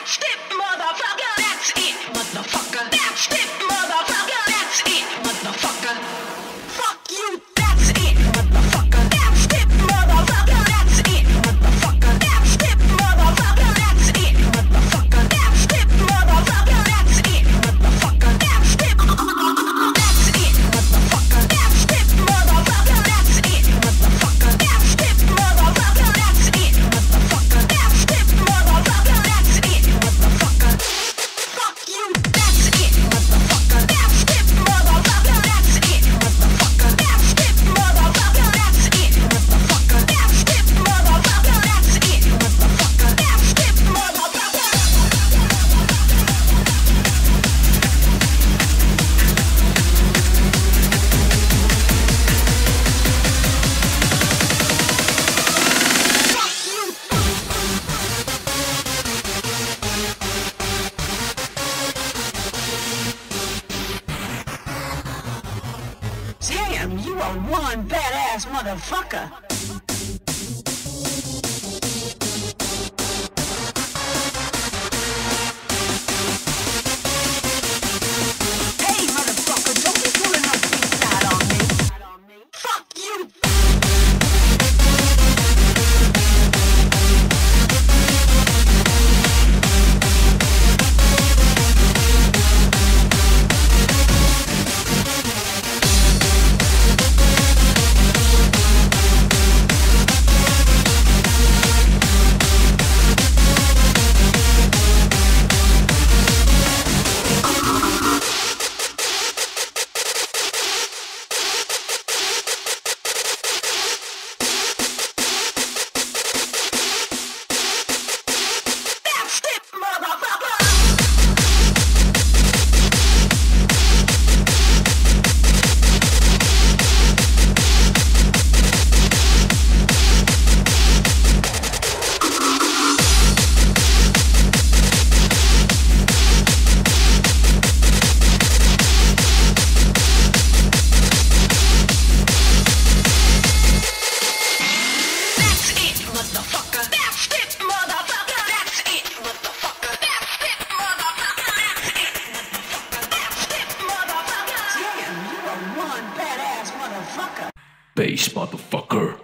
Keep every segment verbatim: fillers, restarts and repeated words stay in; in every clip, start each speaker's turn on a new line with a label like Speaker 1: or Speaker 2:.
Speaker 1: Damn, you are one badass motherfucker. Hey, motherfucker, don't be pulling no freestyle on me. Fuck you.
Speaker 2: Bass motherfucker.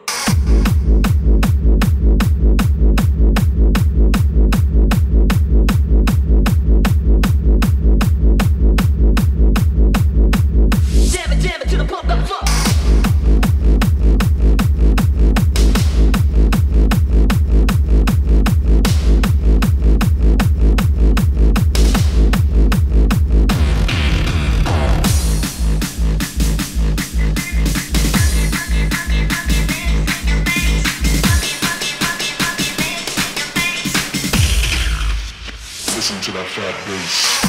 Speaker 1: Jam it, jam it to the pump up fuck.
Speaker 3: Listen to that fat bass.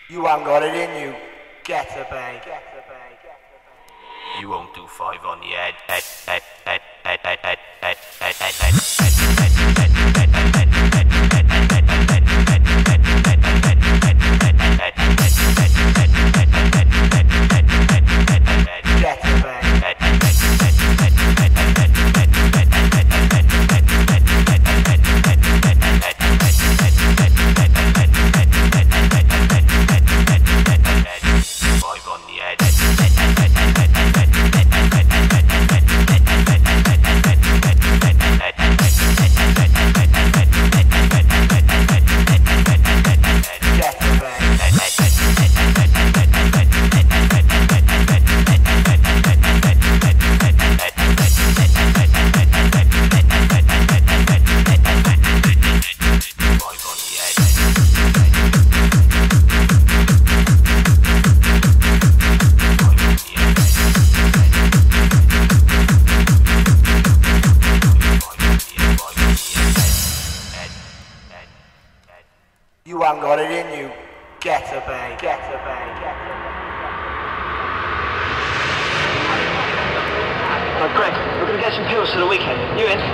Speaker 4: You ain't got it in you. Get a bang.
Speaker 5: You won't do five on the head. head, head, head, head, head, head, head, head, head,
Speaker 4: You ain't got it in you. Get a bang. Get a bang. Get a bang.
Speaker 6: Oh, Greg, we're gonna get some pills for the weekend. You in?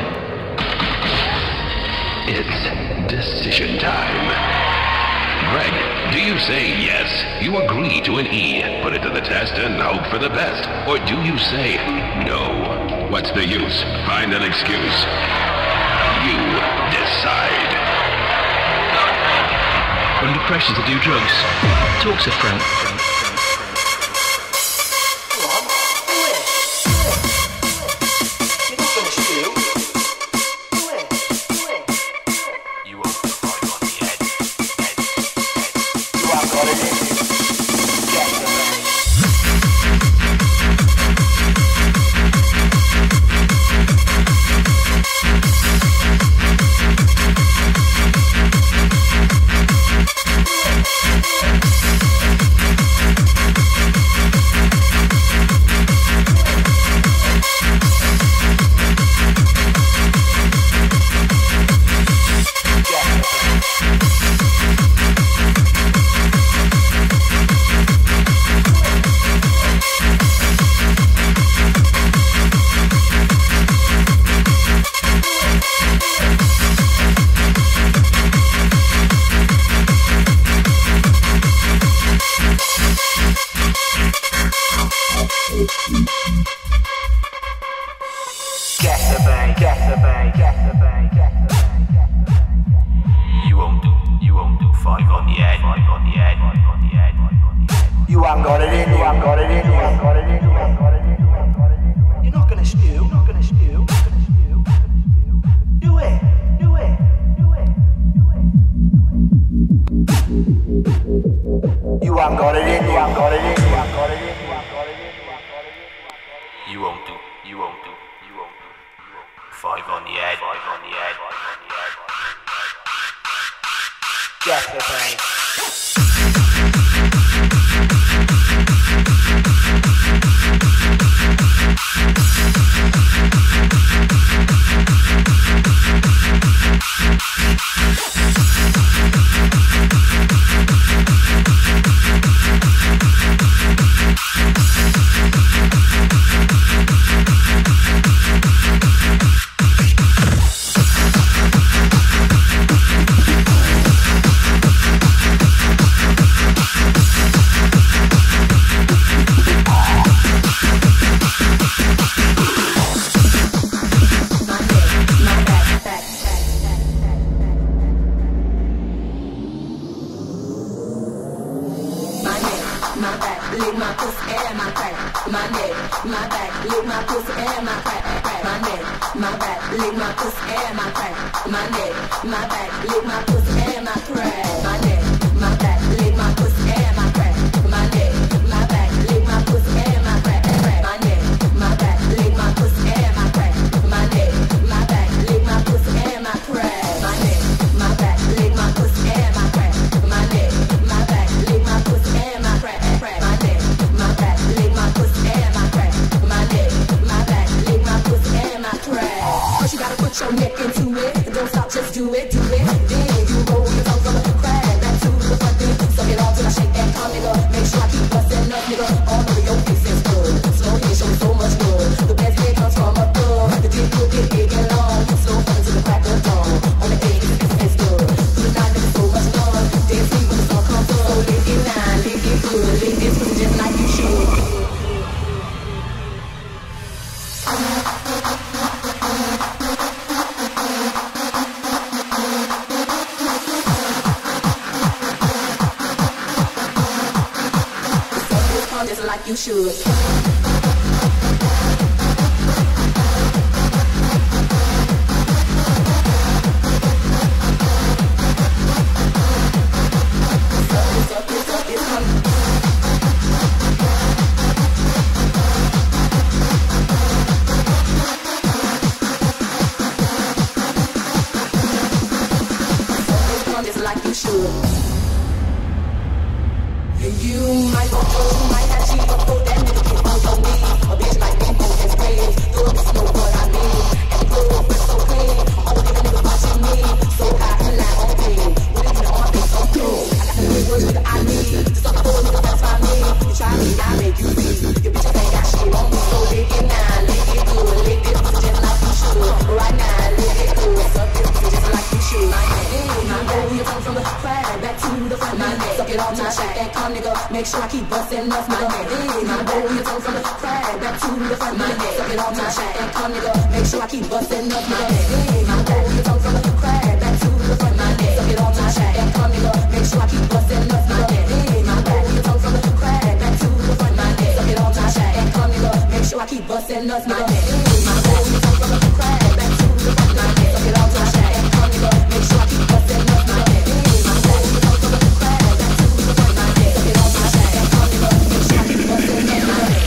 Speaker 2: It's decision time. Greg, do you say yes? You agree to an E, put it to the test and hope for the best? Or do you say no? What's the use? Find an excuse. You decide.
Speaker 7: Under pressure to do drugs. Talks a friend.
Speaker 5: You won't do, you won't do five on the head, five on the head, five on the head, five on the head.
Speaker 4: You ain't got it in you. You ain't got it in you. You ain't got it in you. You ain't got it in you. You ain't got it in you. You're not gonna stew. You're not gonna stew. You're not gonna stew. You're not gonna stew. Do it. Do it. Do it. Do it. You ain't got it in you. You ain't got it in you. You ain't got it in you. You ain't got it in you. You ain't got it in you.
Speaker 5: You won't do, you won't do, you won't do, you won't do five on the head, five on the head, five on the head, five on the head.
Speaker 4: Get it, bang.
Speaker 1: Your neck into it, don't stop, just do it, do it. Then you roll
Speaker 8: like you should. Like you should. And you might go through, you might have cheap, but throw that nigga get on your knees. A bitch like me, who can scream, throw the smoke, what I mean. And the club is so clean, all the nigga watching me. So hot and light on me, with it in the arm, it's so cool. I got some good words, nigga, I need. Just on the floor, nigga, that's my me. You try me, I make you see. Your bitches ain't got shit on me, so lick it now, lick it good, lick it just like you should. Right now, lick it good, suck it just like you should. My boy, you come from the crowd, back to the front, my neck. Suck it all to my shot, that come, nigga. Make sure I keep bustin' off my neck. My boy, you come from the crowd, back to the front, my neck. Suck it all to my shot, that come, nigga. Make sure I keep bustin' off my neck. My boy, you come from the crowd, back to the front, my neck. Suck it all to my shot, that come, nigga. Make sure I keep bustin' off my neck. My boy, you come from the crowd, back to the front, my neck. Suck it all to my shot, that come, nigga. Make sure I keep bustin' off my neck. My boy, you come from the crowd, back to the front, my neck. Suck it all to my shot, that come, nigga. Make sure I keep bustin' off my neck. My boy, you come from the crowd, back to the front, my neck. Suck it all to my shot, that come, nigga. Make sure I keep bustin' off my neck.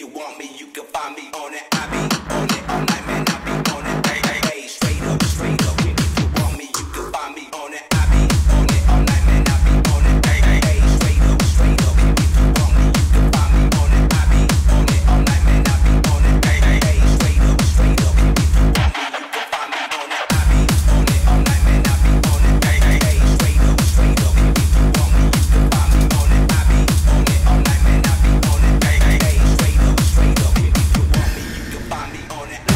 Speaker 9: you want me, you can find me on it. I be on it all night, man. I be on it. Hey, hey, hey, straight up, straight up. If you want me, you can find me on it. I be on it all night, man. I be on it. Hey, hey, hey, straight up, straight up. If you want me, you can find me on it. I be on it all night, man. I be on it. Hey, hey, hey, straight up, straight up. If you want me, you can find me on it. I be on it all night, man. I be on it. Hey, hey, hey, straight up, straight up. If you want me, you can find me on it. I be on it all night, man. I be on it. Hey, hey, hey, straight up, straight up. If you want me, you can find me on it.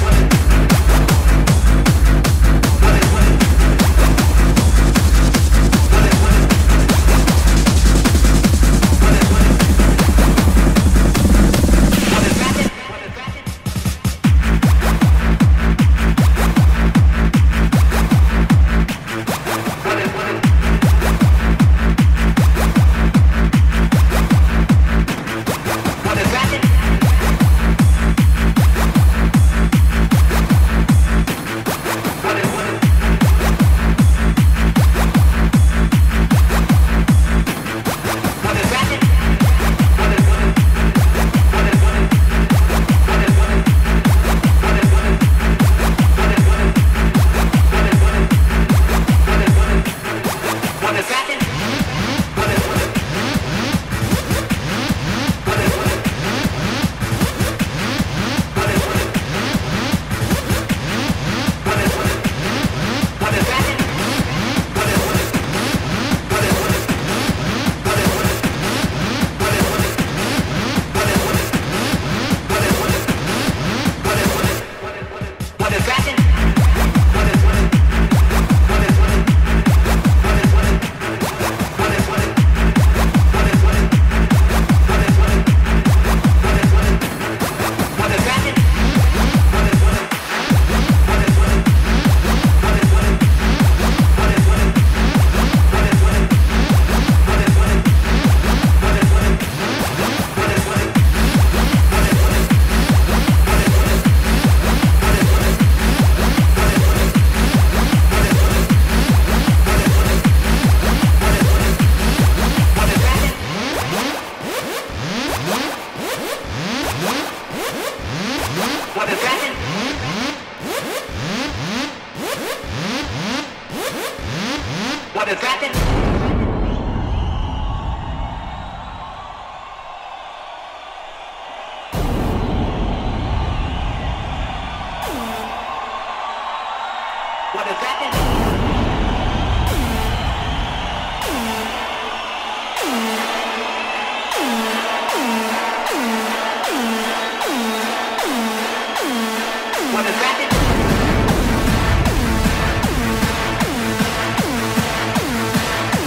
Speaker 8: What is that?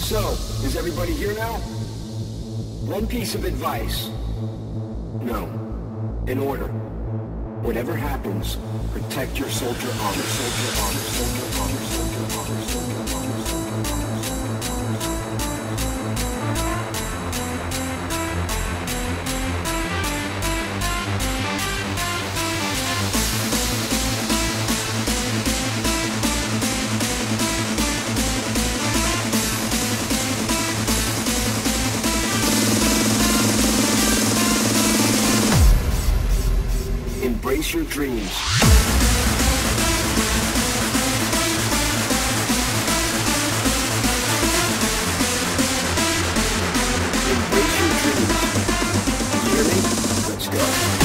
Speaker 10: So, is everybody here now? One piece of advice. No. In order. Whatever happens, protect your soldier honor, soldier honor, soldier honor, soldier honor, soldier honor, soldier honor. Embrace your dreams. Embrace your dreams. You hear me? Let's go.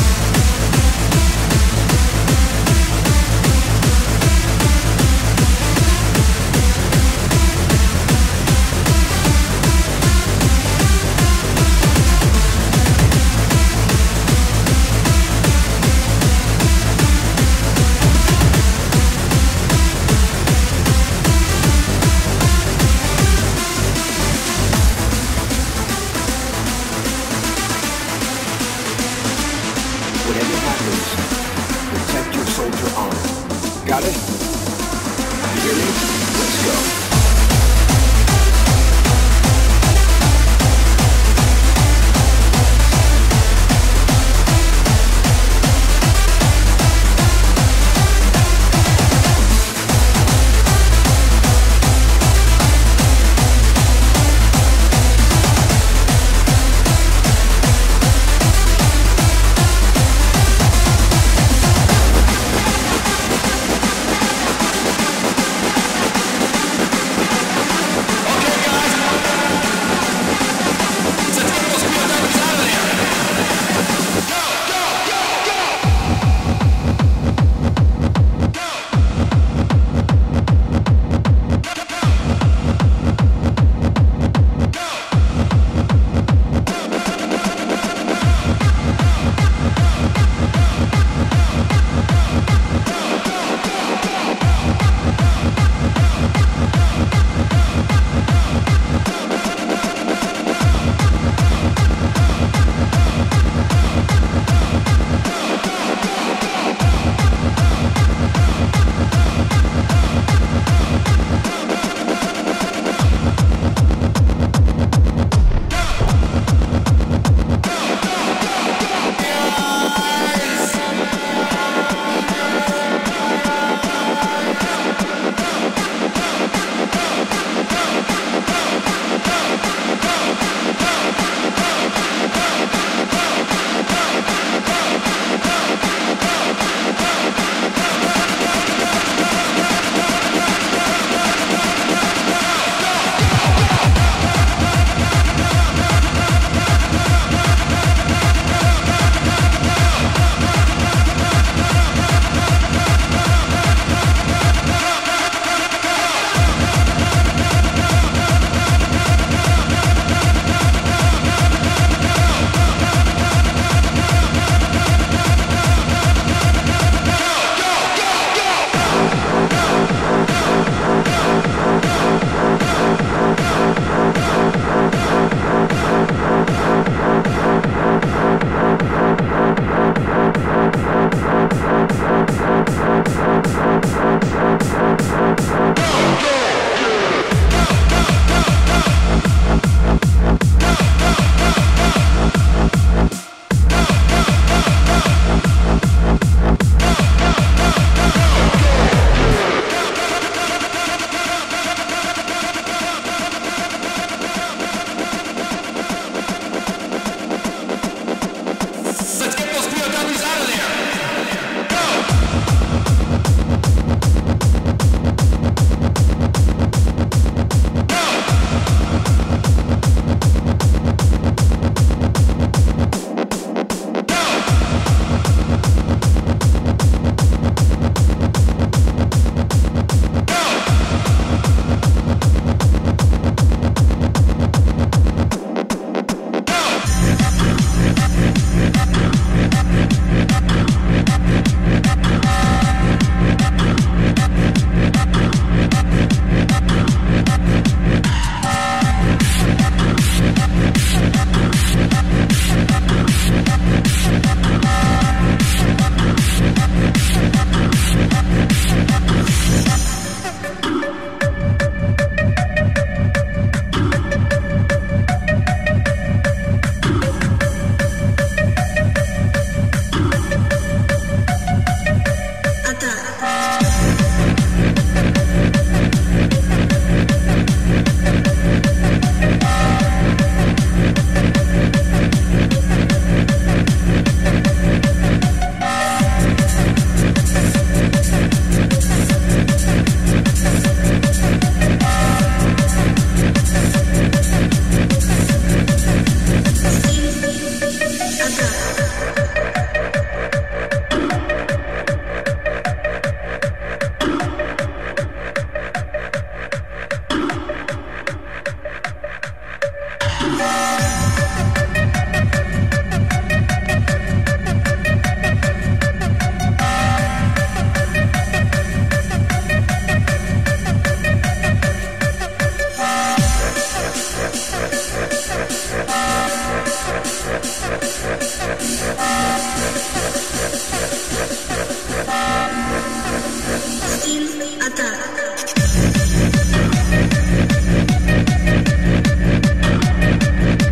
Speaker 8: Attack.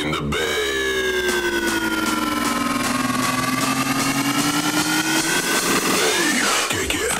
Speaker 3: in the bass. Kick it.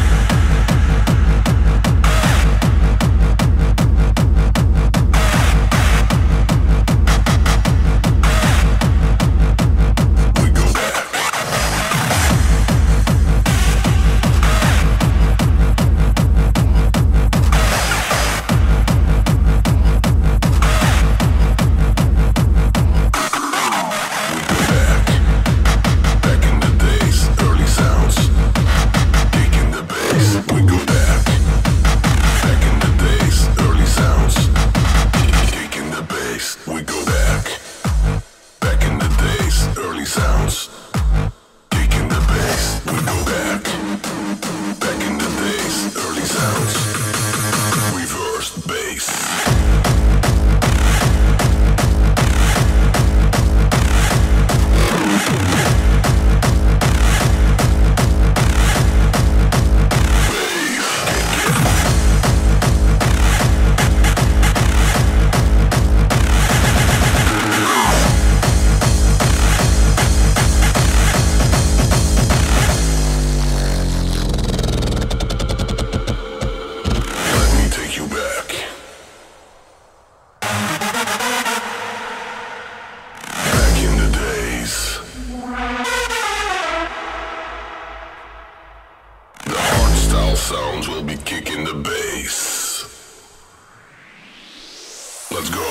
Speaker 3: Sounds will be kicking the bass. Let's go.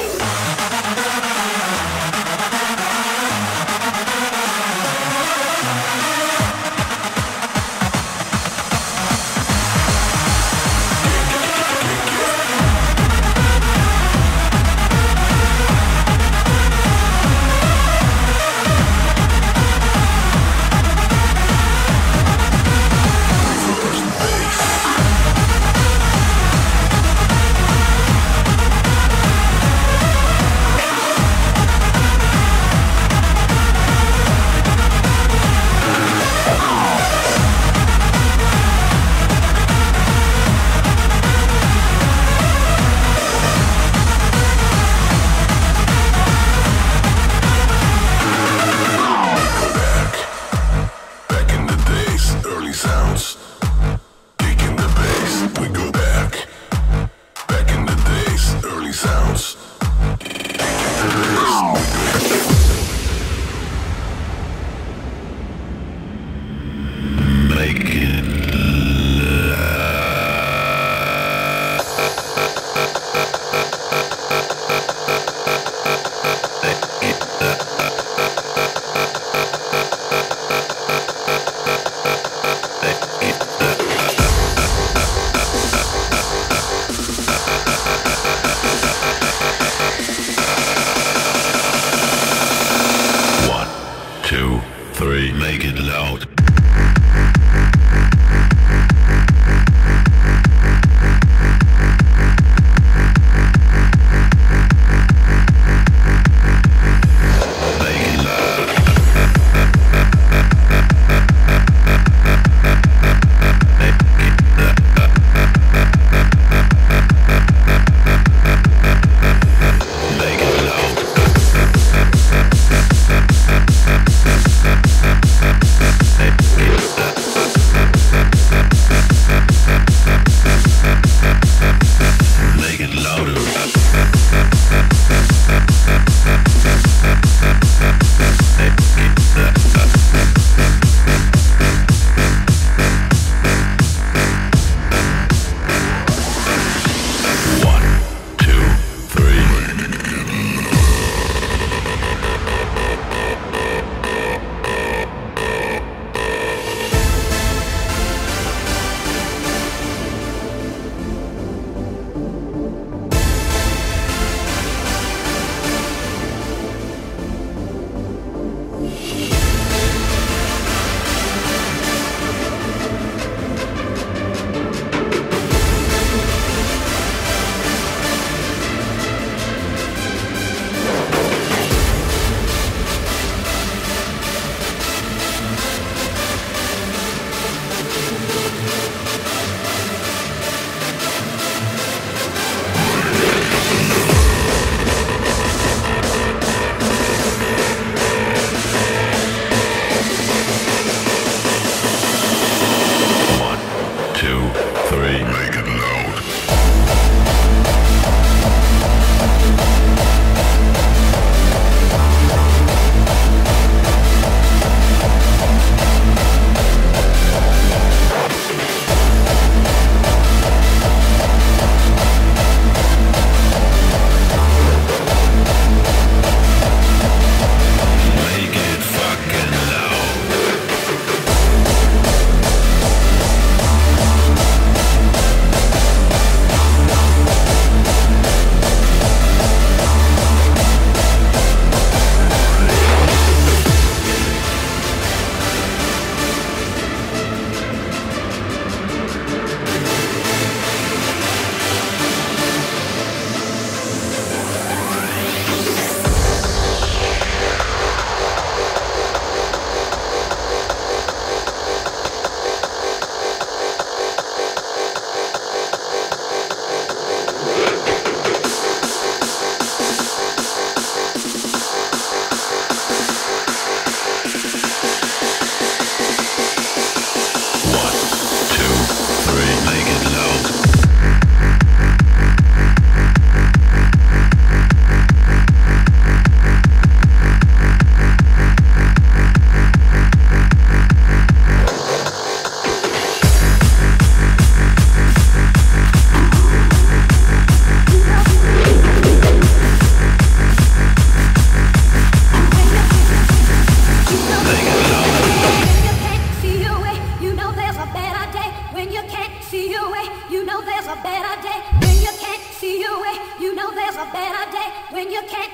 Speaker 11: when you can't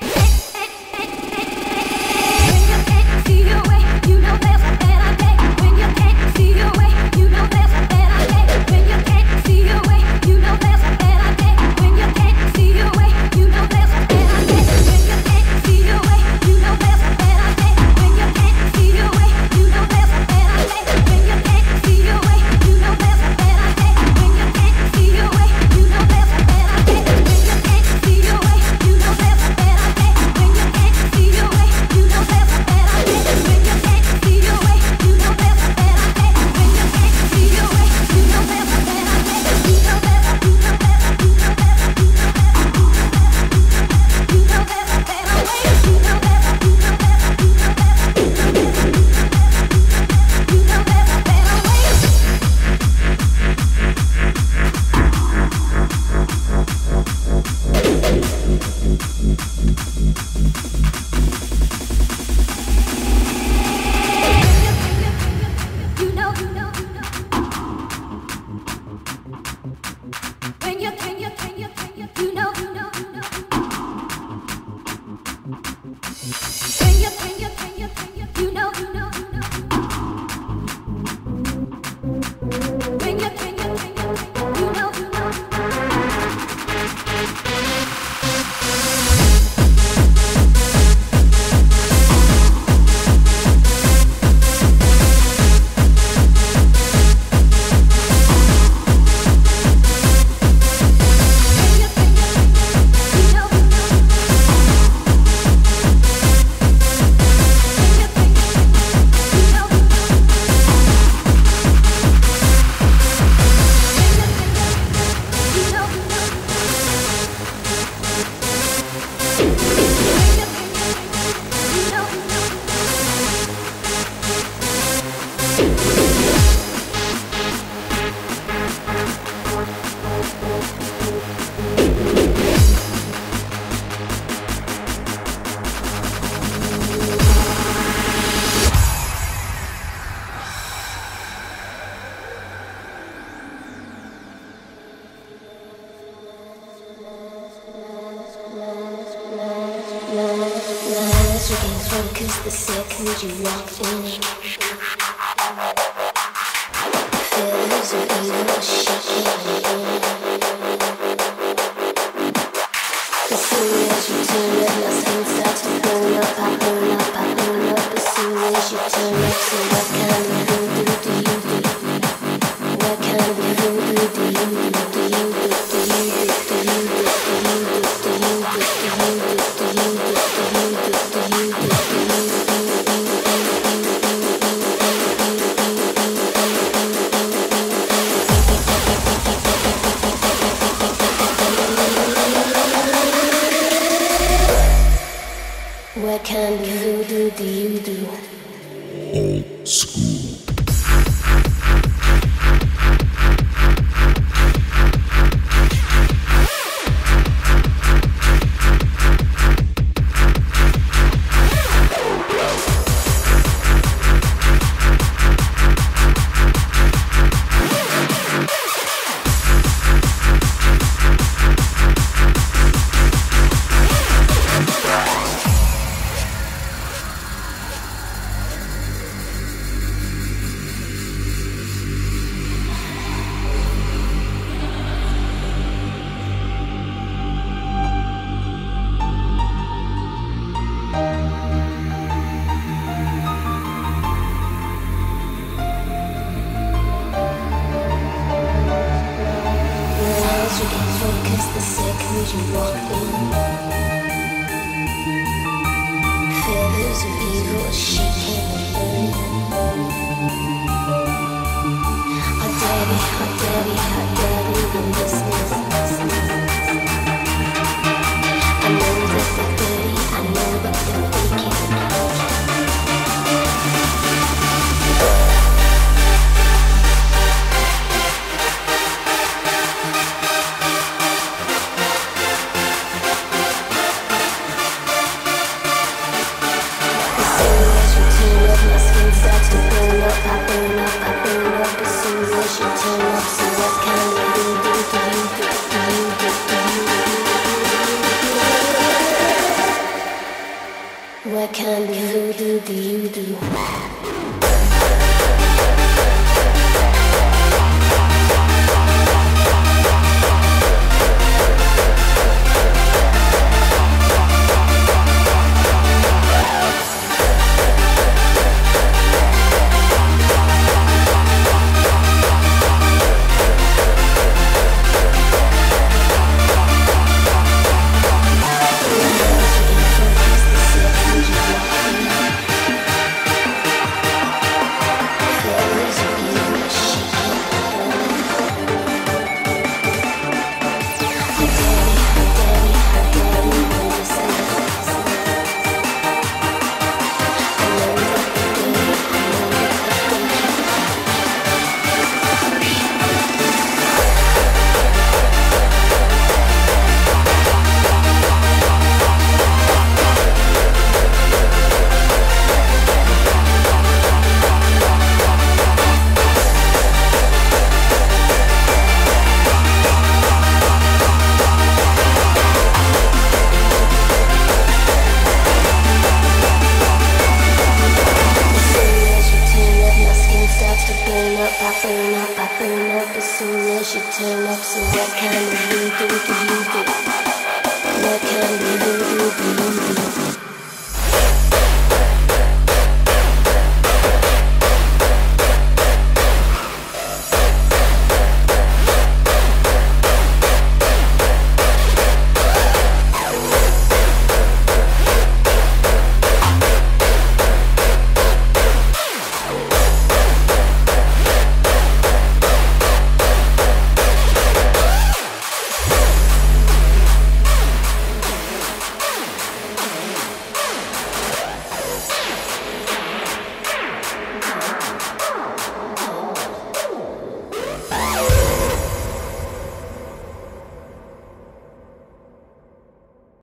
Speaker 11: when you can't see your way, you know there's a better day. When you can't see your way, you know there's a better day. When you can't see your way, you know there's a better day. When you can't see your way, you know there's a better day. When you can't see your way, you know there's a better day. When you can't see your way, you know there's a better day. When you can't see your way, you know there's a better day. When you can't see your way, you know there's a better day. When you can't see your way, you know there's a better day. When you can't see your way, you know there's a better day. When you can't see your way, you know there's a better day. When you can't see your way, you know there's a better day. You know there's a, you know there's a, you know there's a, you know there's a, you know there's a better way. You know there's a, you know there's a, you know there's a, you know there's a, you know there's a better way. You know, you know, you know. When you, when you, when you, when you, you know, you know, you know. When you, when you, when you, when you, you know, you know, you know. When you, when you, when you, when you, you know, you know.
Speaker 12: As you can focus the second you walk in, feelings of evil shaking in. As soon as you turn up, my skin starts to burn up. I burn up, I burn up. As soon as you turn up, so what kind of voodoo do you do? What kind of voodoo do you do? Do you do? Do you do? Do you do? Do you do? Do you do? Do you do? Do you do? What kind of voodoo do you do?
Speaker 3: Old school.
Speaker 12: You can focus the second you walk in. Feelings of evil shaking and burning. Oh, daddy, oh, daddy, oh, daddy.